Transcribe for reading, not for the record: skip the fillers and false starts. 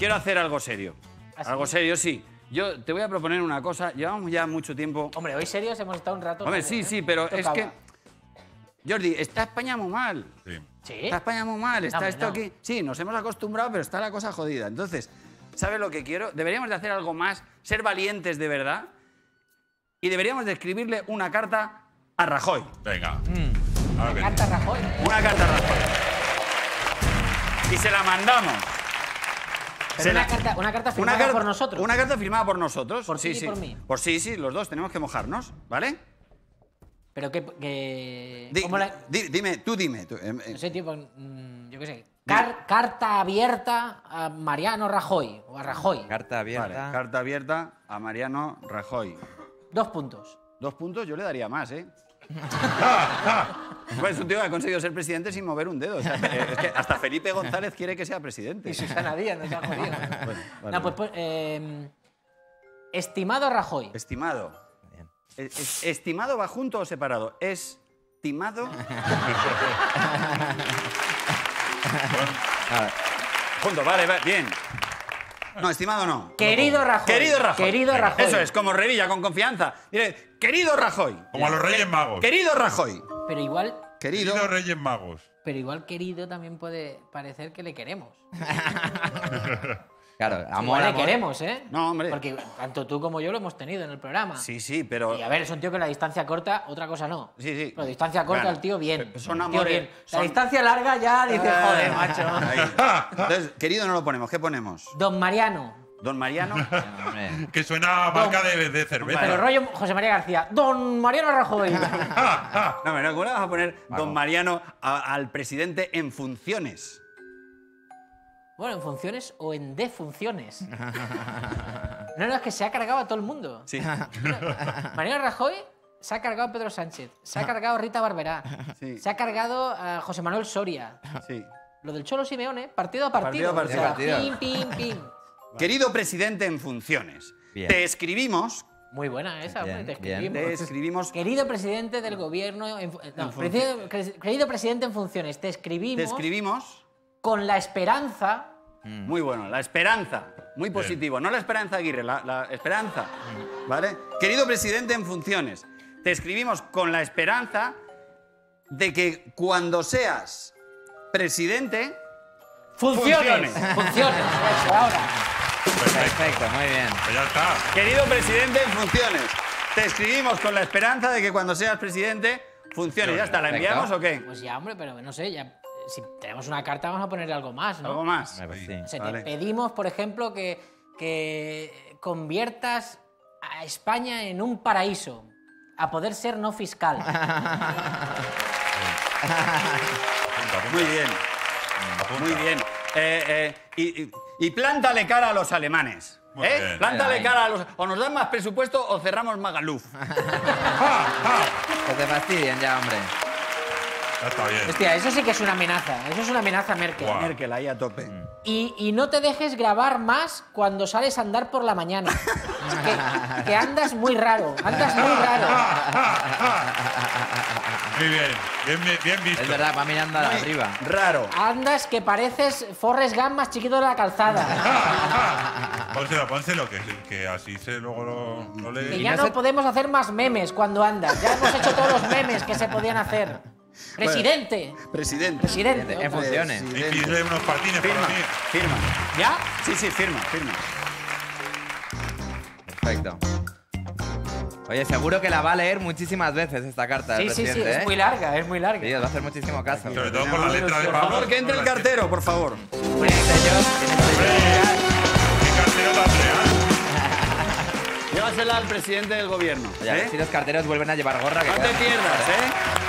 quiero hacer algo serio. ¿Ah, sí? Algo serio, sí. Yo te voy a proponer una cosa. Llevamos ya mucho tiempo... Hombre, hoy serios hemos estado un rato... Hombre, también, sí, pero es Tocaba. que... Jordi, está España muy mal. Sí. ¿Sí? Está España muy mal, está hombre, esto no. aquí... Sí, nos hemos acostumbrado, pero está la cosa jodida. Entonces, ¿sabes lo que quiero? Deberíamos de hacer algo más, ser valientes de verdad, y deberíamos de escribirle una carta a Rajoy. Venga. Ahora que Carta Rajoy. Una carta a Rajoy. Y se la mandamos. Pero una carta firmada por nosotros. Una carta firmada por nosotros. Por ti y por mí. Por sí, los dos tenemos que mojarnos, ¿vale? Pero que... Di- ¿cómo la- dime, tú dime. No sé, tío, pues, yo qué sé. Carta abierta a Mariano Rajoy. O a Rajoy. Carta abierta. Vale, carta abierta a Mariano Rajoy. 2 puntos. 2 puntos yo le daría más, ¿eh? Pues es un tío que ha conseguido ser presidente sin mover un dedo. O sea, es que hasta Felipe González quiere que sea presidente. Y Susana Díaz nos ha jodido. Bueno, vale. No, pues, estimado Rajoy. Estimado. Bien. ¿Estimado va junto o separado? ¿Estimado? Junto, vale, bien. No, estimado no. Querido Rajoy. Querido Rajoy. Querido Rajoy. Eso es, como Revilla, con confianza. Diré, querido Rajoy. Como a los Reyes Magos. Querido Rajoy. Pero igual, Querido. Queridos Reyes Magos. querido también puede parecer que le queremos. Claro, amor, Igual le amor. queremos, ¿eh? No, hombre. Porque tanto tú como yo lo hemos tenido en el programa. Sí, pero... Y a ver, es un tío que la distancia corta, otra cosa no. Sí. Pero distancia corta, Claro. el tío bien. Son El tío amores, bien. La son- distancia larga ya dice, joder, macho. Ahí. Entonces, querido no lo ponemos. ¿Qué ponemos? Don Mariano. Don Mariano. Hombre. Que suena a marca de cerveza. Pero rollo José María García. Don Mariano Rajoy. No, ¿cómo le vamos a poner Don Mariano al presidente en funciones? Bueno, en funciones o en defunciones. No, es que se ha cargado a todo el mundo. Sí. Mariano Rajoy se ha cargado a Pedro Sánchez, se ha cargado a Rita Barberá, Sí. se ha cargado a José Manuel Soria. Sí. Lo del Cholo Simeone, partido a partido. Partido a partido. Pim, pim, pim. Querido presidente en funciones, Bien. te escribimos, Muy buena esa, Bien, hombre, te bien. escribimos. te escribimos, Querido presidente del gobierno... querido presidente en funciones, te escribimos con la esperanza... muy bueno, la esperanza, muy positivo, no la esperanza Aguirre, la esperanza, ¿vale? Querido presidente en funciones, te escribimos con la esperanza de que cuando seas presidente, ¡Funciones! ¡Funciones! Eso, ahora. Perfecto, muy bien. Pues ya está. querido presidente en funciones, te escribimos con la esperanza de que cuando seas presidente, funcione. Ya está, ¿la Perfecto. enviamos o qué? Pues ya, hombre, pero no sé, ya... Si tenemos una carta vamos a ponerle algo más, ¿no? ¿Algo más? Pues sí. O sea, Vale. te pedimos, por ejemplo, que conviertas a España en un paraíso, a poder ser no fiscal. Muy bien. Muy bien. Y plántale cara a los alemanes. Muy bien. Plántale Ahí. cara a los... O nos dan más presupuesto o cerramos Magaluf. Que te fastidien ya, hombre. Ya está bien. Hostia, eso sí que es una amenaza. Eso es una amenaza, Merkel. Guau. Merkel ahí a tope. Y no te dejes grabar más cuando sales a andar por la mañana. que andas muy raro. Andas muy raro. Muy bien. Bien visto. Es verdad, va mirando a arriba. Raro. Andas que pareces Forrest Gump más chiquito de la calzada. Pónselo, que así se luego lo Que lee. ya no no se- podemos hacer más memes cuando andas. Ya hemos hecho todos los memes que se podían hacer. Presidente. Presidente. Presidente. En funciones. Y Presidente. pídele unos patines para Firma, mí. firma. ¿Ya? Sí, firma. Perfecto. Oye, seguro que la va a leer muchísimas veces esta carta del Sí, presidente, es ¿eh? muy larga, es muy larga. Sí, os va a hacer muchísimo caso. Sobre todo por la letra de Por Pablo. favor, que entre el cartero, por favor. Tiene sellos, tiene sellos. ¿Qué cartero tan real? Llévasela al presidente del gobierno. Oye, a ver si los carteros vuelven a llevar gorra. Que No te quedan- pierdas, ¿eh?